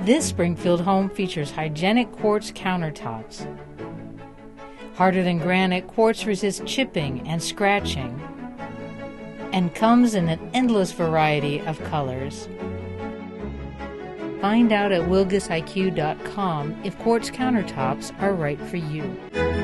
This Springfield home features hygienic quartz countertops. Harder than granite, quartz resists chipping and scratching and comes in an endless variety of colors. Find out at wilgusiq.com if quartz countertops are right for you.